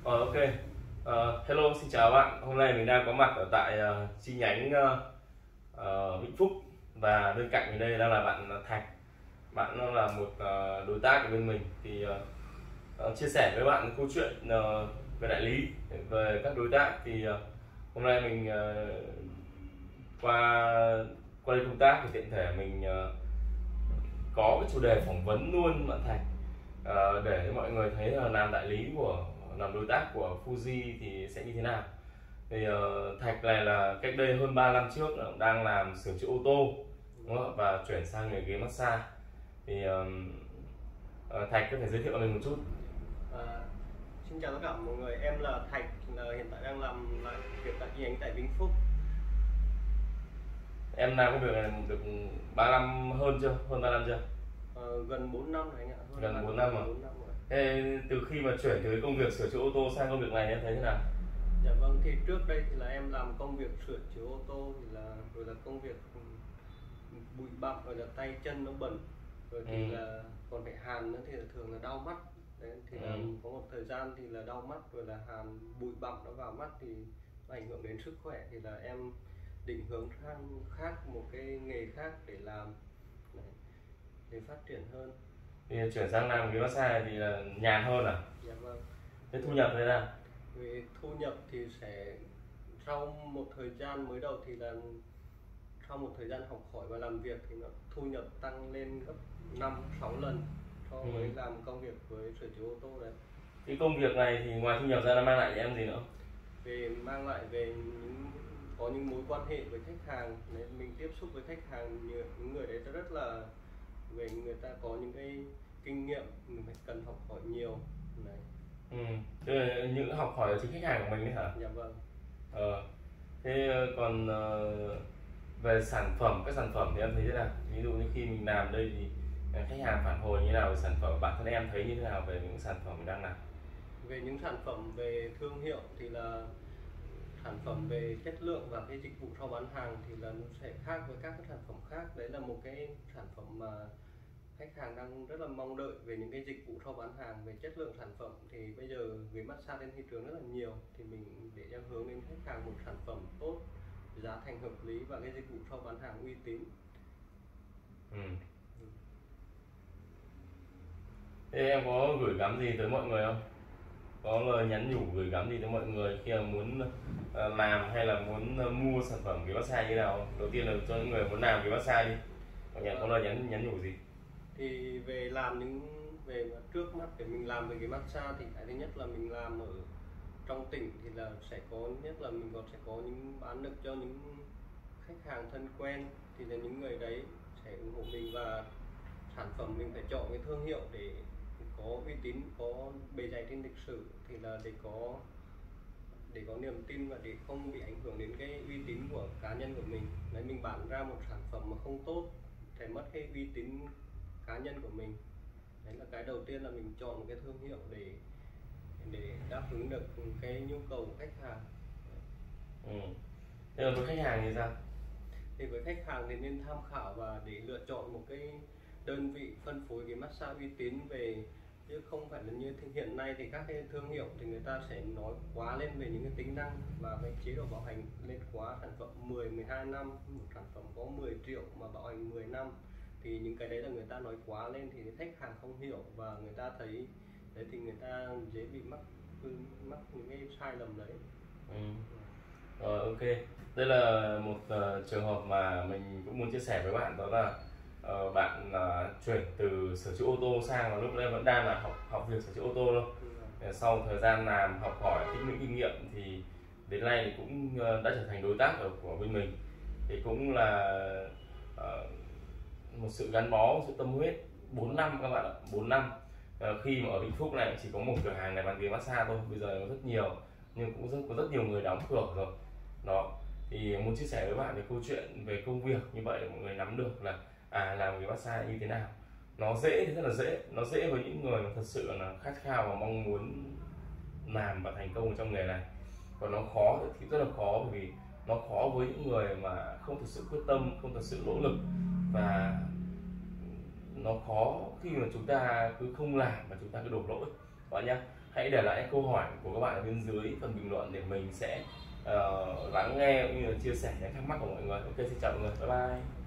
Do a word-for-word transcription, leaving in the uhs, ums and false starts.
Ờ, ok. Ờ, hello, xin chào các bạn. Hôm nay mình đang có mặt ở tại ờ, chi nhánh ờ, ờ, Vĩnh Phúc, và bên cạnh mình đây đang là bạn Thạch. Bạn nó là một ờ, đối tác của bên mình, thì ờ, ờ, chia sẻ với bạn câu chuyện ờ, về đại lý, về các đối tác. Thì ờ, hôm nay mình ờ, qua qua đây công tác thì tiện thể mình ờ, có cái chủ đề phỏng vấn luôn bạn Thạch, ờ, để mọi người thấy là làm đại lý của làm đối tác của Fuji thì sẽ như thế nào. Thì uh, Thạch này là cách đây hơn ba năm trước là đang làm sửa chữa ô tô, đúng không? Và chuyển sang nghề ghế massage. Thì uh, uh, Thạch có thể giới thiệu về mình một chút. À, xin chào tất cả mọi người, em là Thạch, là hiện tại đang làm lại việc tại chi nhánh tại Vĩnh Phúc. Em làm công việc này được ba năm hơn chưa? Hơn ba năm chưa? À, gần bốn năm rồi anh ạ. Hơn Gần bốn năm rồi. bốn năm rồi. Thế từ khi mà chuyển từ cái công việc sửa chữa ô tô sang công việc này em thấy thế nào? Dạ vâng, thì trước đây thì là em làm công việc sửa chữa ô tô, thì là rồi là công việc bụi bặm, rồi là tay chân nó bẩn, rồi thì Ừ. là còn phải hàn nữa, thì là thường là đau mắt. Đấy, thì là Ừ. có một thời gian thì là đau mắt, rồi là hàn bụi bặm nó vào mắt thì nó ảnh hưởng đến sức khỏe, thì là em định hướng sang khác một cái nghề khác để làm. Đấy, để phát triển hơn. Thì chuyển sang làm ghế massage thì là nhàn hơn à? Dạ vâng. Thế thu nhập thế nào? Về thu nhập thì sẽ sau một thời gian mới đầu thì là sau một thời gian học hỏi và làm việc thì nó thu nhập tăng lên gấp năm sáu lần so với Ừ. làm công việc với sửa chữa ô tô đấy. Cái công việc này thì ngoài thu nhập ra nó mang lại cho em gì nữa? Về mang lại về những có những mối quan hệ với khách hàng, nên mình tiếp xúc với khách hàng, những người đấy rất là về người ta có những cái kinh nghiệm mình phải cần học hỏi nhiều này. Ừ. Tức là những học hỏi ở chính khách hàng của mình đấy hả? Dạ vâng. Ờ. Thế còn uh, về sản phẩm, các sản phẩm thì em thấy thế nào? Ví dụ như khi mình làm đây thì khách hàng phản hồi như thế nào về sản phẩm, bản thân em thấy như thế nào về những sản phẩm mình đang làm? Về những sản phẩm về thương hiệu thì là sản phẩm về chất lượng và cái dịch vụ sau bán hàng thì là nó sẽ khác với các cái sản phẩm khác. Đấy là một cái sản phẩm mà khách hàng đang rất là mong đợi. Về những cái dịch vụ sau bán hàng, về chất lượng sản phẩm thì bây giờ về massage trên thị trường rất là nhiều, thì mình để cho hướng đến khách hàng một sản phẩm tốt, giá thành hợp lý và cái dịch vụ sau bán hàng uy tín. Ừ. Thế em có gửi gắm gì tới mọi người không? Có lời nhắn nhủ gửi gắm gì tới mọi người khi mà muốn uh, làm hay là muốn uh, mua sản phẩm ghế massage như nào không? Đầu tiên là cho những người muốn làm ghế massage đi, có nhận có lời nhắn nhắn nhủ gì? Thì về làm những về trước mắt để mình làm về cái massage thì cái thứ nhất là mình làm ở trong tỉnh thì là sẽ có nhất là mình còn sẽ có những bán được cho những khách hàng thân quen, thì là những người đấy sẽ ủng hộ mình, và sản phẩm mình phải chọn cái thương hiệu để có uy tín, có bề dày trên lịch sử, thì là để có để có niềm tin và để không bị ảnh hưởng đến cái uy tín của cá nhân của mình. Đấy, mình bán ra một sản phẩm mà không tốt sẽ mất cái uy tín cá nhân của mình. Đấy là cái đầu tiên, là mình chọn một cái thương hiệu để để đáp ứng được cái nhu cầu của khách hàng. Ừ. Thế là với khách hàng thì sao? Thì với khách hàng thì nên tham khảo và để lựa chọn một cái đơn vị phân phối cái massage uy tín về, chứ không phải là như hiện nay thì các cái thương hiệu thì người ta sẽ nói quá lên về những cái tính năng và cái chế độ bảo hành lên quá. Sản phẩm mười mười hai năm, một sản phẩm có mười triệu mà bảo hành mười năm, thì những cái đấy là người ta nói quá lên thì khách hàng không hiểu và người ta thấy đấy, thì người ta dễ bị mắc mắc những cái sai lầm đấy. Ừ. Rồi, ok. Đây là một uh, trường hợp mà mình cũng muốn chia sẻ với bạn, đó là uh, bạn uh, chuyển từ sửa chữa ô tô sang, và lúc đây vẫn đang là học học việc sửa chữa ô tô thôi. Ừ. Sau thời gian làm, học hỏi, tích lũy kinh nghiệm thì đến nay thì cũng uh, đã trở thành đối tác ở của bên mình. Thì cũng là uh, một sự gắn bó, một sự tâm huyết bốn năm các bạn ạ, bốn năm. Uh, khi mà ở Vĩnh Phúc này chỉ có một cửa hàng này bán ghế massage thôi, bây giờ có rất nhiều, nhưng cũng rất, có rất nhiều người đóng cửa rồi đó. Thì muốn chia sẻ với bạn về câu chuyện về công việc như vậy để mọi người nắm được là à làm cái massage như thế nào. Nó dễ thì rất là dễ, nó dễ với những người mà thật sự là khát khao và mong muốn làm và thành công trong nghề này. Còn nó khó thì rất là khó, bởi vì nó khó với những người mà không thực sự quyết tâm, không thực sự nỗ lực, và nó khó khi mà chúng ta cứ không làm mà chúng ta cứ đổ lỗi. Các bạn nhá, hãy để lại câu hỏi của các bạn ở bên dưới phần bình luận để mình sẽ uh, lắng nghe cũng như là chia sẻ những thắc mắc của mọi người. Ok, xin chào mọi người, bye bye.